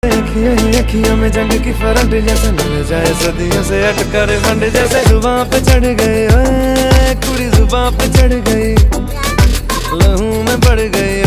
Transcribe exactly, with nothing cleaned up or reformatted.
अखियों में जंग की फरंट जैसे मिल जाए सदियों से अटकर फंड जैसे जुबां पे चढ़ गए, ओए कुड़ी जुबां पे चढ़ गई, लहू में बढ़ गई।